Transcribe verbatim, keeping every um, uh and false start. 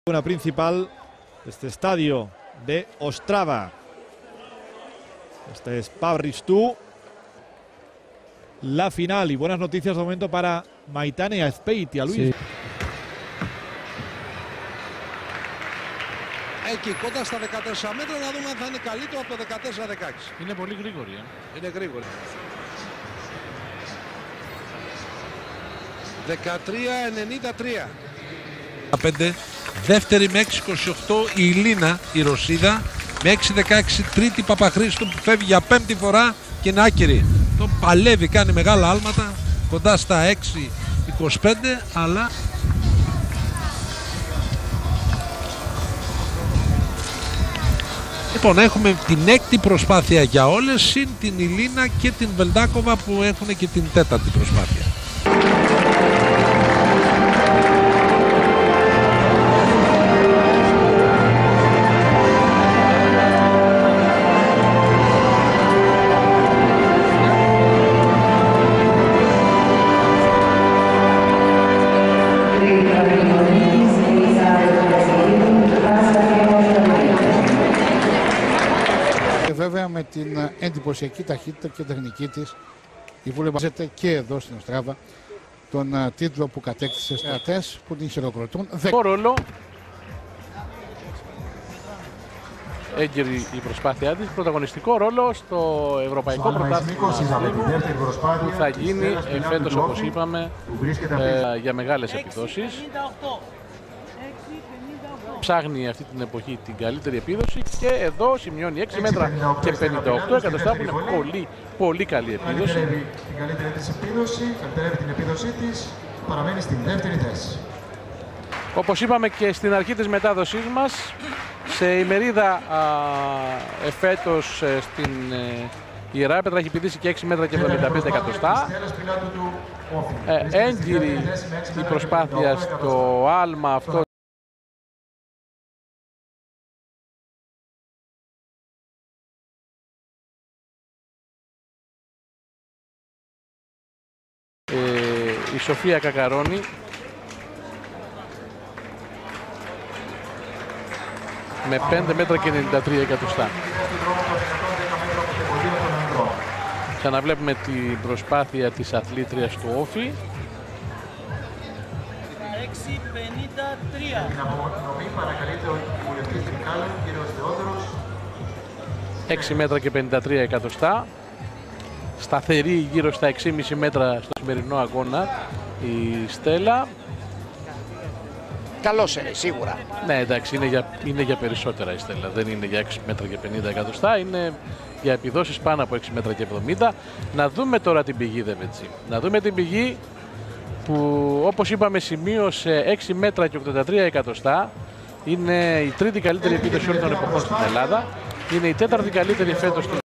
Una principal de este estadio de Ostrava. Este es Pavristu. La final y buenas noticias de momento para Maitane Azpeitia, Luis. Sí. Εκεί κοντά στα δεκατέσσερα μέτρα να δούμε αν θα είναι καλύτερο από το δεκατέσσερα δεκαέξι. Είναι πολύ γρήγορη. Ε. Είναι γρήγορη. δεκατρία ενενήντα τρία. πέντε, δεύτερη με έξι είκοσι οκτώ η Ηλίνα, η Ρωσίδα, με έξι δεκαέξι τρίτη Παπαχρήστου που φεύγει για πέμπτη φορά και είναι άκυρη. Τον παλεύει, κάνει μεγάλα άλματα, κοντά στα έξι είκοσι πέντε, αλλά... Λοιπόν, έχουμε την έκτη προσπάθεια για όλες, συν την Ηλίνα και την Βελντάκοβα που έχουν και την τέταρτη προσπάθεια. Βέβαια με την εντυπωσιακή ταχύτητα και τεχνική της η βουλευάζεται και εδώ στην Οστράβα τον uh, τίτλο που κατέκτησε στους θεατές που την χειροκροτούν. Το ρόλο έγκυρη η προσπάθειά της, πρωταγωνιστικό ρόλο στο Ευρωπαϊκό Πρωτάθλημα που θα γίνει φέτος, όπως είπαμε, ε, για μεγάλες επιδόσεις. Ψάχνει αυτή την εποχή την καλύτερη επίδοση και εδώ σημειώνει έξι μέτρα και πενήντα οκτώ εκατοστά που είναι πολύ πολύ καλή επίδοση. Την καλύτερη της επίδοση, καλυτερεύει την επίδοσή της, παραμένει στην δεύτερη θέση. Όπως είπαμε και στην αρχή της μετάδοσής μας, σε ημερίδα εφέτος στην ε, Ιερά Πέτρα έχει πηδήσει και έξι μέτρα και εβδομήντα πέντε εκατοστά. Ε, έγκυρη η προσπάθεια στο άλμα αυτό. Ε, η Σοφία Κακαρώνη με πέντε μέτρα και ενενήντα τρία εκατοστά. Ξαναβλέπουμε την προσπάθεια της αθλήτριας του Όφη. έξι πενήντα τρία. έξι μέτρα και πενήντα τρία εκατοστά. Σταθερή γύρω στα έξι κόμμα πέντε μέτρα στο σημερινό αγώνα η Στέλλα. Καλός είναι σίγουρα. Ναι, εντάξει, είναι για, είναι για περισσότερα η Στέλλα. Δεν είναι για έξι μέτρα και πενήντα εκατοστά, είναι για επιδόσεις πάνω από έξι μέτρα και εβδομήντα. Να δούμε τώρα την πηγή, Δεβετσί. Να δούμε την πηγή που, όπως είπαμε, σημείωσε έξι μέτρα και ογδόντα τρία εκατοστά. Είναι η τρίτη καλύτερη επίδοση όλων των εποχών στην Ελλάδα. Είναι η τέταρτη καλύτερη φέτος.